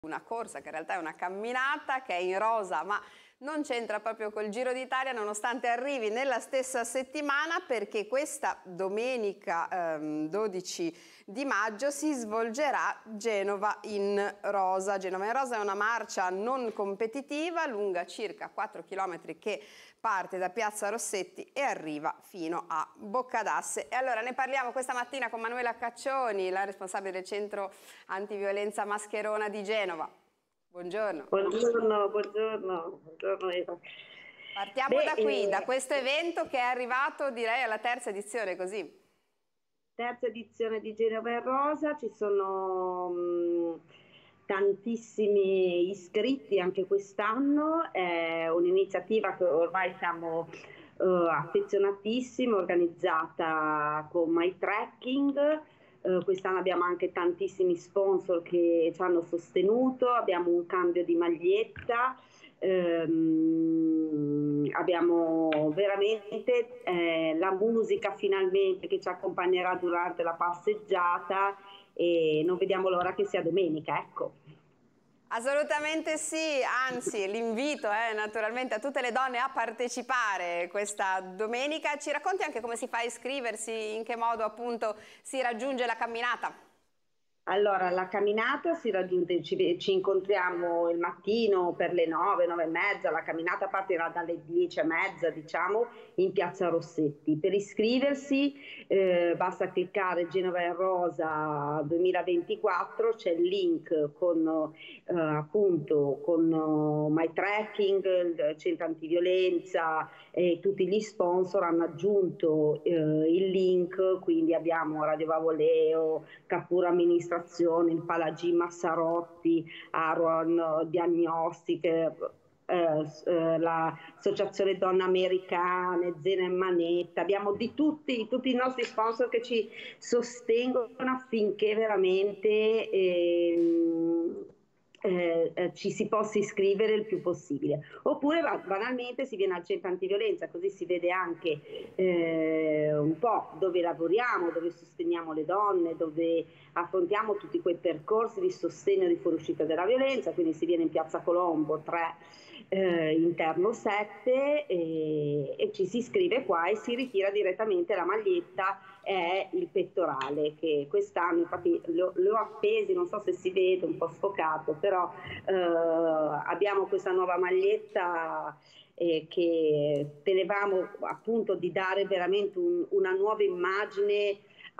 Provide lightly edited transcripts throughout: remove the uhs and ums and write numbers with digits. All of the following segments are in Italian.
Una corsa che in realtà è una camminata che è in rosa, ma non c'entra proprio col Giro d'Italia, nonostante arrivi nella stessa settimana, perché questa domenica 12 di maggio si svolgerà Genova in Rosa. Genova in Rosa è una marcia non competitiva, lunga circa 4 km, che parte da Piazza Rossetti e arriva fino a Boccadasse. E allora ne parliamo questa mattina con Manuela Caccioni, la responsabile del centro antiviolenza Mascherona di Genova. Buongiorno. Buongiorno, buongiorno Eva. Partiamo da qui, da questo evento che è arrivato, direi, alla terza edizione, così. Terza edizione di Genova in Rosa, ci sono tantissimi iscritti anche quest'anno, è un'iniziativa che ormai siamo affezionatissimi, organizzata con My Trekking. Quest'anno abbiamo anche tantissimi sponsor che ci hanno sostenuto, abbiamo un cambio di maglietta, abbiamo veramente la musica finalmente che ci accompagnerà durante la passeggiata e non vediamo l'ora che sia domenica, ecco. Assolutamente sì, anzi l'invito è naturalmente a tutte le donne a partecipare questa domenica. Ci racconti anche come si fa a iscriversi, in che modo appunto si raggiunge la camminata? Allora, la camminata si raggiunge, ci incontriamo il mattino per le 9, 9 e mezza, la camminata partirà dalle 10 e mezza, diciamo, in Piazza Rossetti. Per iscriversi basta cliccare Genova in Rosa 2024, c'è il link con appunto con My Trekking, il centro antiviolenza e tutti gli sponsor hanno aggiunto il link, quindi abbiamo Radio Vavoleo, Capura Amministrazione, il Palagi Massarotti, Aron Diagnostiche, l'associazione Donne Americane, Zena e Manetta, abbiamo di tutti i nostri sponsor che ci sostengono affinché veramente ci si possa iscrivere il più possibile. Oppure banalmente si viene al centro antiviolenza, così si vede anche un po' dove lavoriamo, dove sosteniamo le donne, dove affrontiamo tutti quei percorsi di sostegno di fuoriuscita della violenza, quindi si viene in Piazza Colombo 3 interno 7 e ci si iscrive qua e si ritira direttamente la maglietta e il pettorale, che quest'anno infatti li ho appesi, non so se si vede, un po' sfocato, però abbiamo questa nuova maglietta che tenevamo appunto di dare veramente una nuova immagine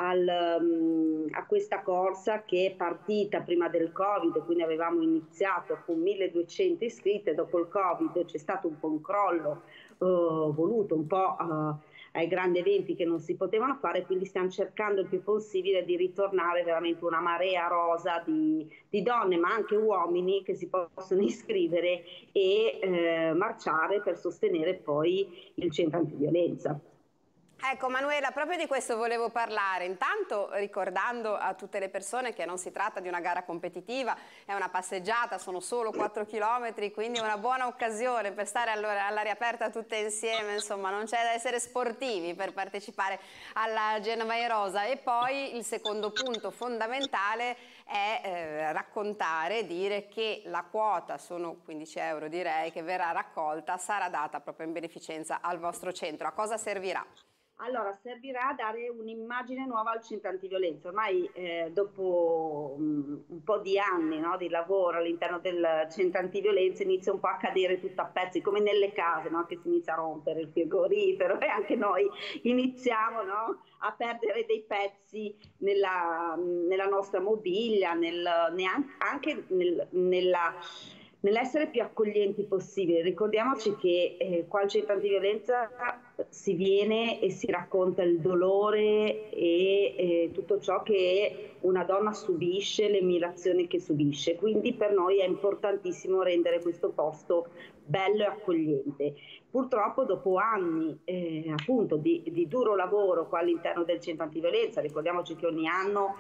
a questa corsa che è partita prima del Covid, quindi avevamo iniziato con 1200 iscritte, dopo il Covid c'è stato un po' un crollo voluto un po' ai grandi eventi che non si potevano fare, quindi stiamo cercando il più possibile di ritornare veramente una marea rosa di donne ma anche uomini che si possono iscrivere e marciare per sostenere poi il centro antiviolenza. Ecco Manuela, proprio di questo volevo parlare, intanto ricordando a tutte le persone che non si tratta di una gara competitiva, è una passeggiata, sono solo 4 km, quindi è una buona occasione per stare all'aria aperta tutte insieme, insomma non c'è da essere sportivi per partecipare alla Genova in Rosa. E poi il secondo punto fondamentale è raccontare, dire che la quota, sono 15 euro direi, che verrà raccolta, sarà data proprio in beneficenza al vostro centro. A cosa servirà? Allora, servirà a dare un'immagine nuova al centro antiviolenza. Ormai dopo un po' di anni, no, di lavoro all'interno del centro antiviolenza inizia un po' a cadere tutto a pezzi, come nelle case, no, che si inizia a rompere il frigorifero e anche noi iniziamo, no, a perdere dei pezzi nella nostra mobilia, anche nell'essere più accoglienti possibile. Ricordiamoci che qua al centro antiviolenza si viene e si racconta il dolore e tutto ciò che una donna subisce, le umiliazioni che subisce, quindi per noi è importantissimo rendere questo posto bello e accogliente. Purtroppo dopo anni appunto di duro lavoro qua all'interno del centro antiviolenza, ricordiamoci che ogni anno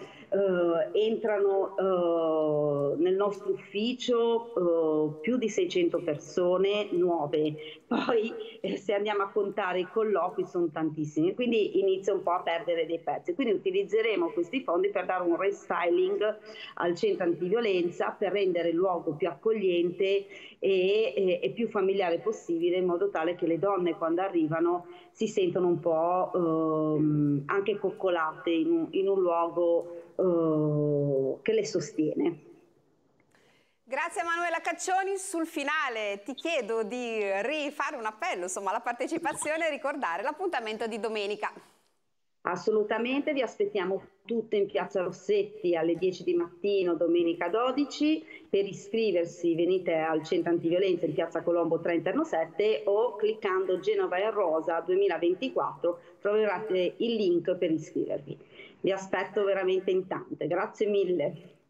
entrano nel nostro ufficio più di 600 persone nuove, poi se andiamo a contare colloqui sono tantissimi, quindi inizia un po' a perdere dei pezzi. Quindi utilizzeremo questi fondi per dare un restyling al centro antiviolenza, per rendere il luogo più accogliente e più familiare possibile, in modo tale che le donne quando arrivano si sentono un po' anche coccolate in un luogo che le sostiene. Grazie a Manuela Caccioni. Sul finale ti chiedo di rifare un appello, insomma, alla partecipazione e ricordare l'appuntamento di domenica. Assolutamente, vi aspettiamo tutte in Piazza Rossetti alle 10 di mattino, domenica 12. Per iscriversi venite al Centro Antiviolenza in Piazza Colombo 3 Interno 7 o cliccando Genova è Rosa 2024 troverete il link per iscrivervi. Vi aspetto veramente in tante. Grazie mille.